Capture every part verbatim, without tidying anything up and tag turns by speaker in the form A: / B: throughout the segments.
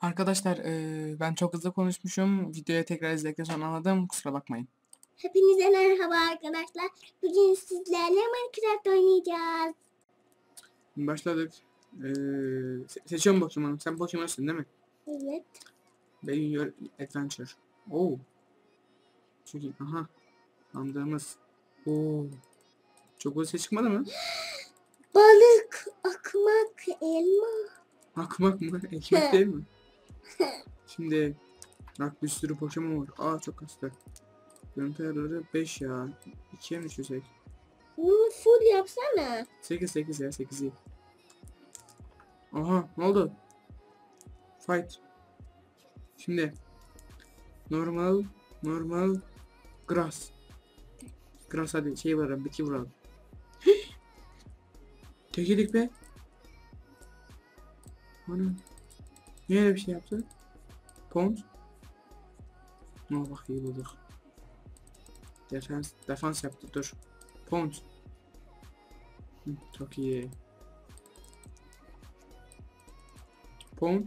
A: Arkadaşlar eee, ben çok hızlı konuşmuşum. Videoyu tekrar izledikten sonra anladım. Kusura bakmayın.
B: Hepinize merhaba arkadaşlar. Bugün sizlerle Minecraft oynayacağız.
A: Başladık. Eee se- seçiyorum Pokemon'u. Sen Pokemon'sun değil mi?
B: Evet.
A: Benim your adventure. Oo. Çok iyi. Aha. Andığımız. Oo. Çok hızlı ses çıkmadı mı?
B: Balık, akmak, elma.
A: Akmak mı? Ekmek değil mi? Şimdi bak bir sürü Pokemon var. Aa çok hasta. Görüntü ayarları beş ya. ikiye mi düşürsek?
B: Bunu full yapsana.
A: sekiz sekiz ya sekiz iyi. Aha ne oldu? Fight. Şimdi normal normal grass. Grass hadi şey vuralım, bitki vuralım. Tek yedik be. Ana. Niye öyle bir şey yaptı? Pont. Aa bak iyi bulduk. Defans, defans yaptı dur. Pont. Hı, çok iyi. Pont.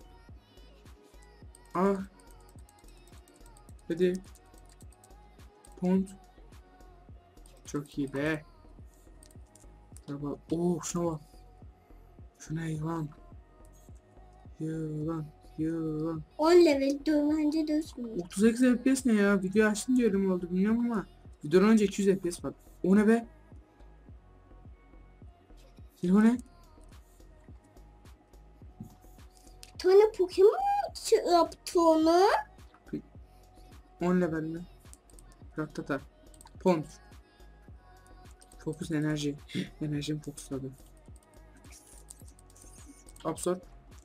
A: Ah. Hadi. Pont. Çok iyi be. Tamam. Oo şuna bak. Şuna yılan. Yılan. Yılan.
B: on level dövmence dövsün.
A: otuz sekiz F P S ne ya? Video açtım diyorum oldu bilmiyorum ama. Videodan önce iki yüz F P S var. O ne be? O ne?
B: Bir tane Pokemon mu yaptı onu?
A: on level mi? Rattata. Pont. Fokus enerji. Enerjim fokusladı. Absorb.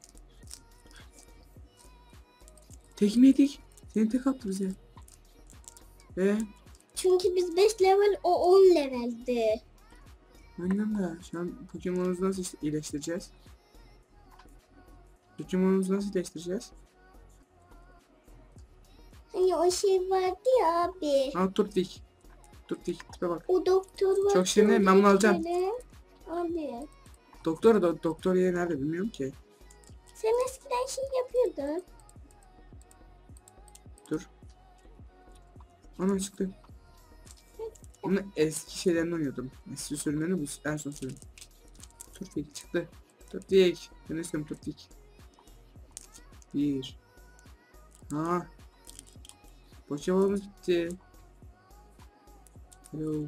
A: Tek mi yedik? Seni tek attı bize. Ve
B: Çünkü biz beş level, o on leveldi.
A: aynen de şu an Pokemon'umuzu nasıl işte iyileştireceğiz? Pokemon'umuzu nasıl iyileştireceğiz?
B: Hani o şey vardı ya abi.
A: Ha Turtwig. Turtwig tipe bak.
B: O doktor var.
A: Çok şirin, ben bunu alacağım.
B: Abi.
A: Doktor da doktor yeri nerede bilmiyorum ki.
B: Sen eskiden şey yapıyordun.
A: Dur. Ana çıktı. Onu eski şeylerini oynuyordum. Eski sürümlerini bu en son sürüm. Turtwig çıktı. Turtwig. Ben istiyorum Turtwig. Bir. Ha. Pokemon'umuz bitti. Hello.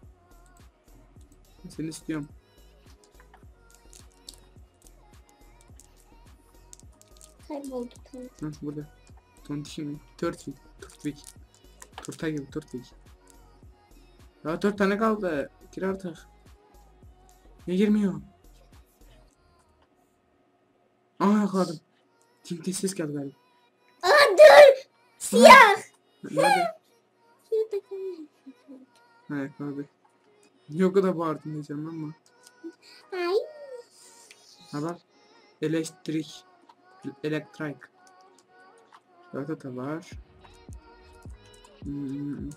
A: Ben seni istiyorum.
B: Kayboldu tamam.
A: Hı, burada. Tontişi mi? Turtwig. Turtwig. Turta gibi Turtwig. Ya dört tane kaldı. Gir artık. Niye girmiyor? Aa yakaladım. Timte ses geldi galiba.
B: Aa dur! Siyah!
A: Nerede?
B: Şurada kalın.
A: Ha yakaladı. Niye o kadar bağırdın diyeceğim ama.
B: Ay.
A: Ha bak. Elektrik. Elektrik. Zaten da var. Hmm.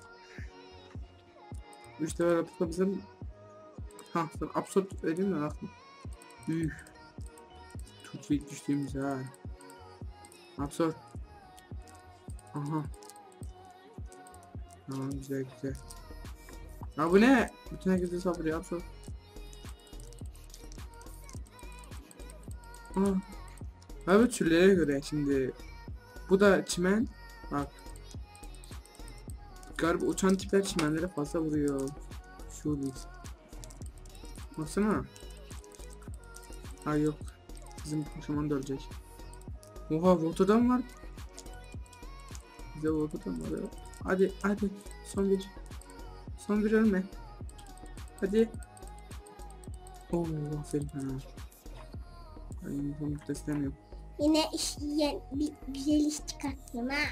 A: Üç level atıp bizim. Ha sen absurd vereyim mi aklıma? Üf. Turtwig düştüğümüz ha. Absurd. Aha. Tamam güzel güzel. Ya bu ne? Bütün herkese saldırıyor absurd. Aa. Abi türlere göre şimdi. Bu da çimen. Bak. Galiba uçan tipler çimenlere fazla vuruyor. Şu değil. Baksana. Ha yok. Bizim Pokemon da ölecek. Oha Roto'dan var. Bize Roto'dan var. Hadi hadi. Son bir. Son bir ölme. Hadi. Oo aferin ha. Ay bunu da istemiyorum.
B: Yine iş, ye, bir güzel iş çıkarttım ha.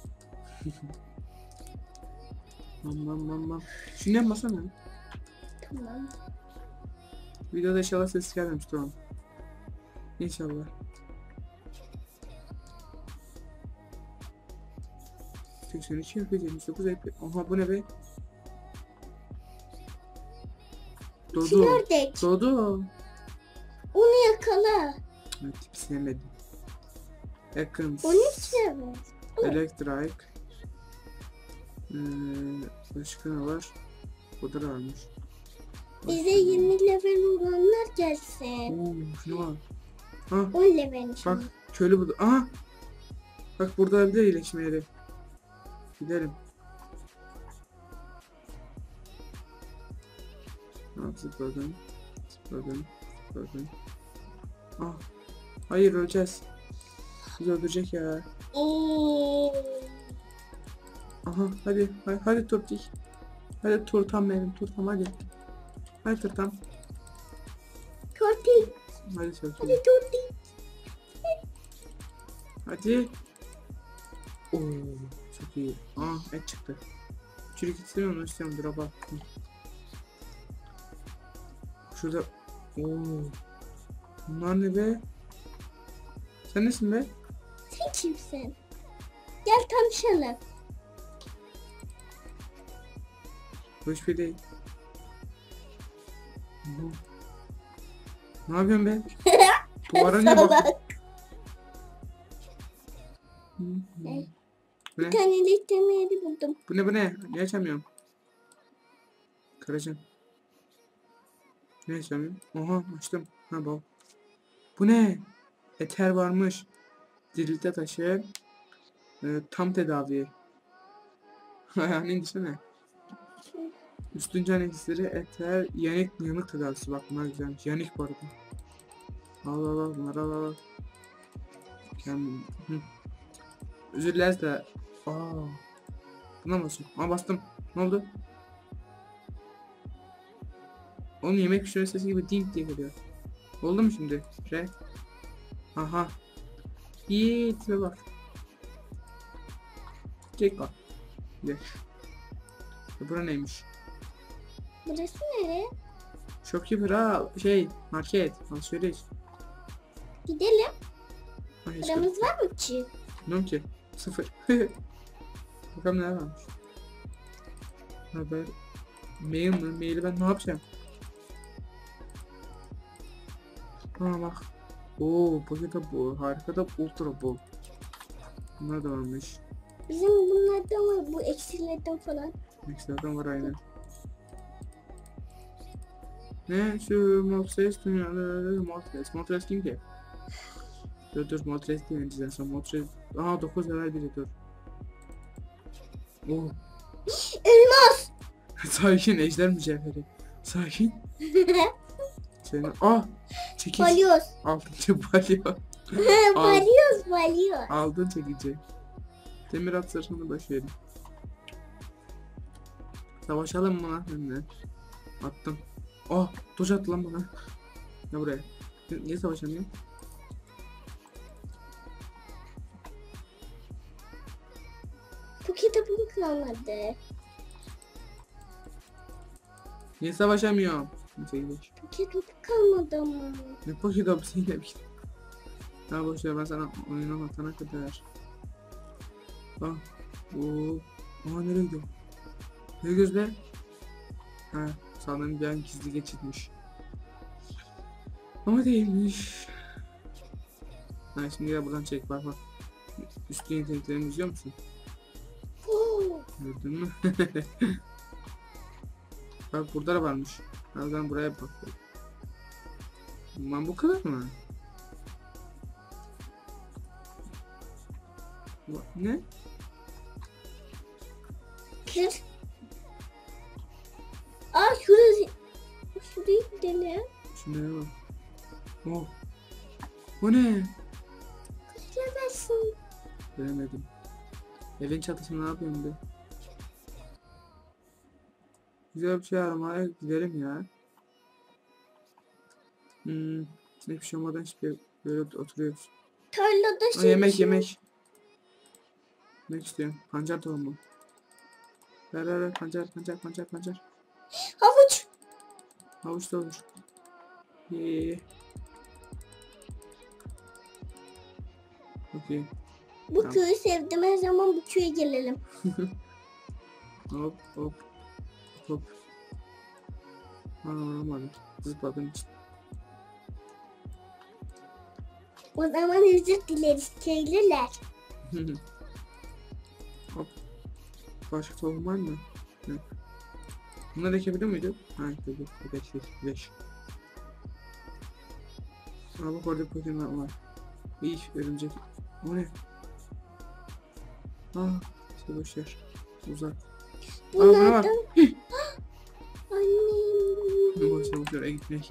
A: Mam mam mam mam. Şunu yapmasana.
B: Tamam.
A: Videoda inşallah ses gelmemiştir oğlum. İnşallah. seksen iki yapıyor, yetmiş dokuz yapıyor. Aha bu ne be? Dodo.
B: Flördek.
A: Dodo.
B: Onu yakala.
A: Evet sevmedim. Ekins.
B: on üç level.
A: Electric. Ee, başka ne var? Bu da varmış.
B: Bize yirmi level olanlar gelsin.
A: Oo, şuna bak. Ha,
B: on level
A: bak
B: şimdi.
A: köylü burada. Aha. Bak burada bir de iyileşme yeri. Gidelim. Ha, zıpladım. Zıpladım. Zıpladım. Ah. Hayır öleceğiz. Bizi öldürecek ya.
B: Oo.
A: Aha hadi. Hadi, hadi Turtik. Hadi turtam benim turtam hadi. Hadi turtam.
B: Tortik.
A: Hadi Turtik.
B: Hadi tortik.
A: Hadi. Oo, çok iyi. Aa et çıktı. Çürük istemiyorum onu istiyorum dur bak. Şurada. Oo. Bunlar ne be? Sen nesin be?
B: Sen kimsin? Gel tanışalım.
A: Bu hiçbir değil. Oo. Ne yapıyorsun be? Duvara niye bak?
B: Salak.
A: Hı, hı.
B: Eh.
A: Bu
B: Bir
A: ne?
B: tane litleme yeri buldum.
A: Bu ne bu ne? Niye açamıyorum? Kıracağım. Ne açamıyorum? Oha açtım. Ha bak. Bu ne? Eter varmış. Dirilte taşı. Ee, tam tedavi. Ayağını indirsene. Üstün can iksiri, eter, yanık, yanık tedavisi. Bak bunlar güzelmiş. Yanık bu arada. Al al al bunları al al. Yani, hı. Özür dileriz de. Aa. Buna mı basıyorum? Aa bastım. Ne oldu? Onun yemek pişirme sesi gibi ding diye geliyor. Oldu mu şimdi? Şey. Aha. İyi tipe bak. Çek bak. Gel. Bura neymiş?
B: Burası nere?
A: Shopkeeper ha şey market alışveriş.
B: Gidelim.
A: Ay, hiç
B: Paramız var mı ki?
A: bilmiyorum ki. Sıfır. Bakalım ne varmış. Haber. Mail mi? Maili ben ne yapacağım? Ha bak. Oo pakete bu. Harika da ultra bu. Bunlar da varmış.
B: Bizim bunlardan var. Bu eksilerden falan.
A: Ekstradan var aynen. Ne şu Moltres dünyalı Moltres. Moltres kim ki? Dur dur Moltres değil en son Moltres. Aha dokuz level biri dur. Oo.
B: Elmas.
A: Sakin ejder mücevheri. Sakin. Seni ah çekiç.
B: Balyoz.
A: Altıncı balyo.
B: balyoz balyoz.
A: Aldın çekici. Demir at sırtını başlayalım. Savaşalım mı lan seninle? Attım. Ah tuş attı lan bana. Ne buraya? Niye savaşamıyorum?
B: Bu kitabım kalmadı.
A: Niye savaşamıyorum? Neyse gidelim.
B: Bu kitap kalmadı ama.
A: Ne paketi hapsi yine bir kitap. Daha boş ver ben sana oyunu anlatana kadar. Ah. Oo. Aa nereye gidiyor? Ne göz be? Ha sanırım bir an gizli geçitmiş. Ama değilmiş. Ha şimdi gel buradan çek bak bak. Üstün yeteneklerimi izliyor musun?
B: Oo.
A: Gördün mü? Bak burada da varmış. Ben buraya bak. Lan bu kadar mı? Ne?
B: Kır. Aa şurası. Şuraya gidelim.
A: Şunlara bak. Oh. Bu ne?
B: Bilemezsin.
A: Göremedim. Evin çatısında ne yapıyorum be? Güzel bir şey aramaya gidelim ya. Hmm. Hiçbir şey olmadan hiçbir böyle oturuyoruz.
B: Tarlada
A: Aa,
B: şey.
A: yemek yemek. Yemek istiyorum. Pancar tohumu. Ver ver ver pancar pancar pancar pancar.
B: Havuç.
A: Havuç da olur. Yeee. Okey.
B: Bu
A: Tamam.
B: köyü sevdim. Her zaman bu köye gelelim.
A: Hop hop hop. Aa olmadı. Zıpladım için.
B: O zaman özür dileriz köylüler.
A: Hop. Başka tohum var mı? Yok. Bunları ekebilir miydim? Ha, tabii. Beş, beş, beş. Aa, bak orada Pokemon var. İyi, örümcek. O ne? Aa, işte boşver. Uzak. Aa, buna bak.
B: Bunlardan... Annem.
A: Boşver, boşver, en gitmek.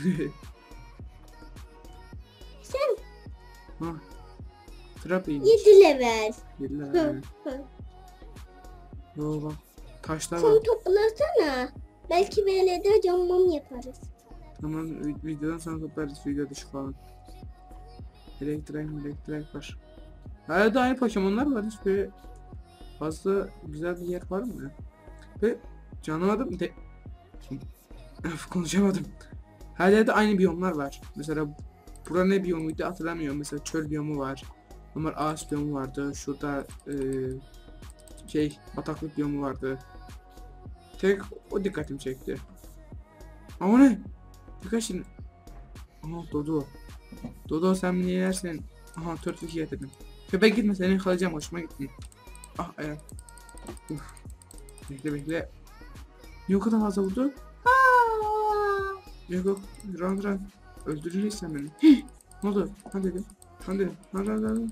B: Sen
A: Ha. Trap iyiymiş.
B: yedi level.
A: Yediler.
B: Hı,
A: aynen.
B: hı.
A: Yo bak. Taşlar var.
B: Kum toplasana. Belki böyle de camam yaparız.
A: Tamam, vi- videodan sonra toplarız, video dışı falan. Elektrik, elektrik var. Hala da aynı Pokemon'lar var, hiç böyle fazla güzel bir yer var mı ya? Ve canlamadım de... Öf, konuşamadım. Her yerde aynı biyomlar var. Mesela burada ne biyomuydu hatırlamıyorum. Mesela çöl biyomu var. Ama ağaç biyomu vardı. Şurada e, şey bataklık biyomu vardı. Tek o dikkatimi çekti. Ama ne? Birkaç şimdi. Aha Dodo. Dodo sen beni yersin. Aha törtük getirdim. Köpek gitme, seni kalacağım, hoşuma gittin. Ah ayak. Uf. Bekle bekle. Niye o kadar fazla vurdu? Yok yok. Run run. Öldüreceksin beni. Hih! Ne oldu? Hadi dedim. Hadi dedim. Hadi hadi hadi.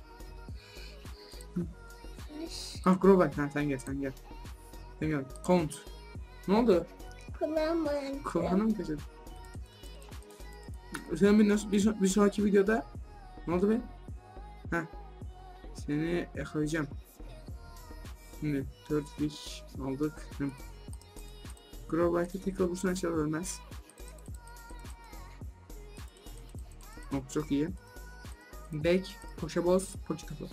A: Ah Grobak. Ha sen gel sen gel. Sen gel. Count. Ne oldu?
B: Kulağım
A: Kulağına mı kaçırdın? Sen bir, nasıl- bir, bir sonraki videoda ne oldu be? Heh. Seni yakalayacağım. Şimdi dört fiş aldık. Growlite'ı tekrar olursa aşağı ölmez. Oh, çok iyi. Back, Pokeballs, Poketopu.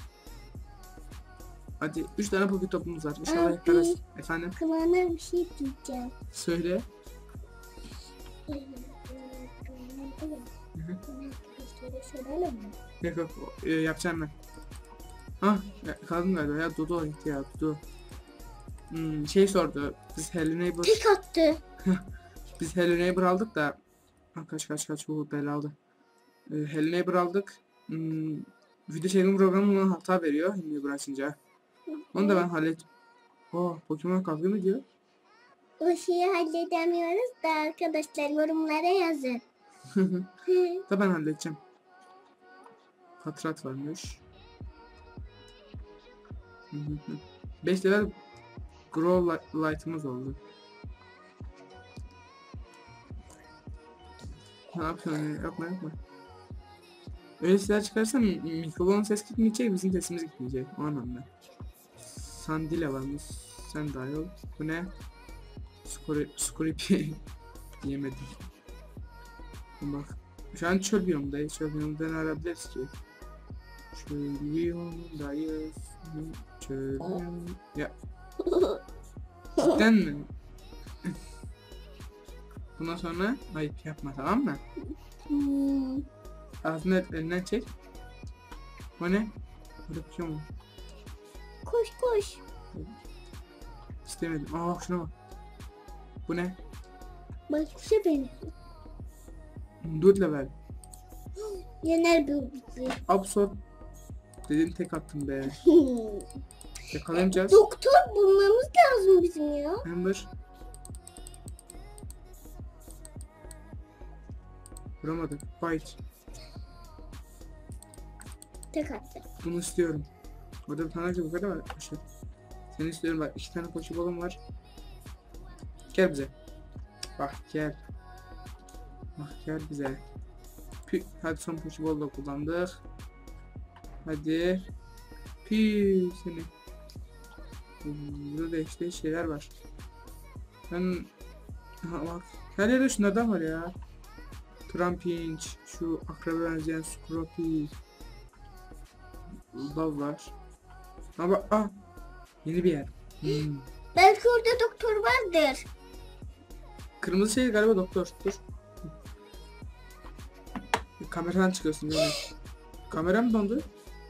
A: Hadi üç tane Poketopumuz var. İnşallah
B: Abi.
A: yaparız. Efendim?
B: kulağına bir şey diyeceğim.
A: Söyle. Hı
B: Söyleyelim mi?
A: Yok yok, e, yapacağım ben. Ah, ya, kaldım galiba ya, Dodo gitti ya, Dodo. Hmm, şey sordu, biz Hello Neighbor,
B: Tek attı.
A: biz Hello Neighbor aldık da, ah, kaç kaç kaç bu belalı. E, Hello Neighbor aldık, hmm, video çekim programı ona hata veriyor, Hello Neighbor açınca. Onu da ben hallettim. Oh, Pokemon kavga mı diyor?
B: O şeyi halledemiyoruz da arkadaşlar yorumlara yazın.
A: Da ben halledeceğim. Patrat varmış. beş level Grow Light- Light'ımız oldu. Ne yapıyorsun ya? Yapma yapma. Öyle şeyler çıkarsam mikrofonun ses gitmeyecek, bizim sesimiz gitmeyecek. O anlamda. Sandile varmış. Sen dahil ol. Bu ne? Scorpion. Diyemedim. Bak. Şu an çöl biyomundayız. Çöl biyomunda ne arayabiliriz ki? Çöl biyomundayız. Çöl biyom... Ya. Cidden mi? Bundan sonra ayıp yapma, tamam mı?
B: Hmm.
A: Ağzını elinden çek. O ne? Burada bir şey mi?
B: Koş koş.
A: İstemedim. Aa bak şuna bak. Bu ne?
B: Baykuşa benziyor.
A: dört level.
B: Yener bu bizi.
A: Absorb. Dedim tek attım be. Yakalayacağız.
B: Doktor bulmamız lazım bizim ya.
A: Amber. Vuramadık. Fight.
B: Tek attı.
A: Bunu istiyorum. Orada bir tane bu kadar var. Aşağı. Seni istiyorum bak. İki tane Pokebal'ım var. Gel bize. Bak gel. Bak gel bize. Pü. Hadi son Pokeball da kullandık. Hadi. Pü seni. Burada da işte şeyler var. Ben... Aha, bak. Her yerde şunlardan var ya. Trumpinch, şu akraba benzeyen Scroppy. Lav var. Ama ah, yeni bir yer. Hmm.
B: Belki orada doktor vardır.
A: Kırmızı şey galiba doktor. Dur. Kameradan çıkıyorsun yani. Kameram dondu.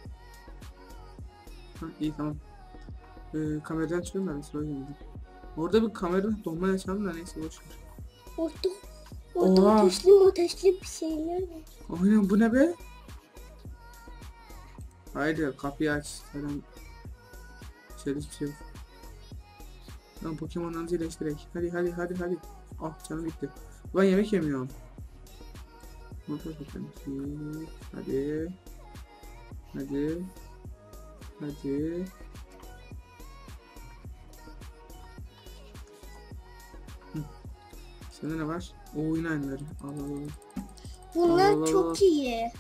A: Ha, iyi tamam. Ee, kameradan çıkıyorum ben sonra geldim. Orada bir kamera donma yaşandı da neyse boşver.
B: Orada, orada
A: Oha.
B: ateşli ateşli bir şeyler var.
A: Aynen bu ne be? Haydi kapıyı aç. Selam. İçeride hiçbir şey yok. Lan Pokemon'larımızı iyileştirek. Hadi hadi hadi hadi. Ah canım bitti. Ulan yemek yemiyorum. Motor bakayım. Hadi. Hadi. Hadi. Hı. Sende ne var? O oyun aynıları. Al al al.
B: Bunlar
A: Allah Allah.
B: çok iyi.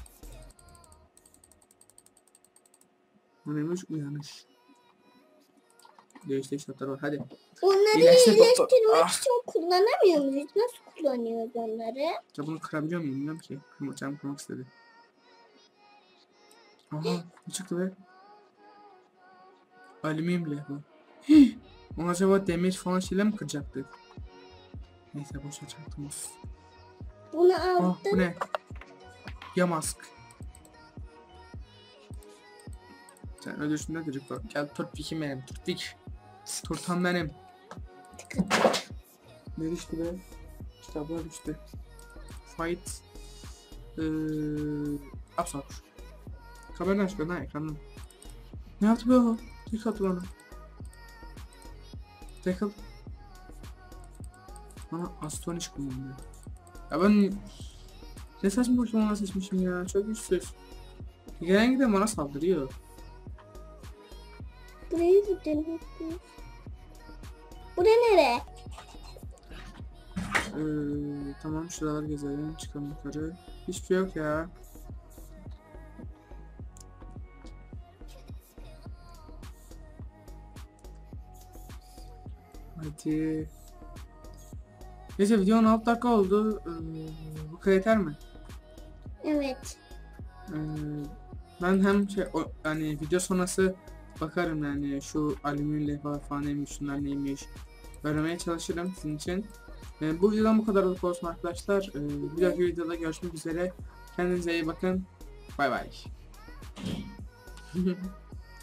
A: O neymiş? Uyanış. Değişik şartlar var. Hadi.
B: Onları
A: İyileştir doktor.
B: iyileştirmek
A: Ah.
B: için kullanamıyor muyuz? Nasıl kullanıyoruz onları?
A: Ya bunu kırabiliyor muyum bilmiyorum ki. Kırma, canım kırmak istedi. Aha ne çıktı be? Alüminyum levha. Onu acaba demir falan şeyle mi kıracaktık? Neyse boşa çaktığımız.
B: Bunu
A: Ah
B: aldım.
A: bu ne? Yamask. Sen ölürsün ne dedik bak. Gel turtpikim benim. Turtpik. Turtan benim. Ne düştü be? Kitaplar düştü. Fight. Eee... Absolut. Kamerayı aç ben ha ekranım. Ne yaptı be o? Tek attı bana. Tek attı. Bana Astonish kullandı. Ya ben... Ne saçma Pokemon'lar seçmişim ya. Çok güçsüz. Gelen giden bana saldırıyor.
B: Burayı da denedik. Bura nere?
A: Ee, tamam şuraları gezelim. Çıkalım yukarı. Hiçbir şey yok ya. Hadi. Neyse video on altı dakika oldu. Ee, bu kadar yeter mi?
B: Evet.
A: Ee, ben hem şey o, yani video sonrası bakarım yani şu alüminyum levha falan neymiş şunlar neymiş öğrenmeye çalışırım sizin için. Ee, bu videodan bu kadar olsun arkadaşlar. Ee, bir dahaki videoda görüşmek üzere. Kendinize iyi bakın. Bay bay.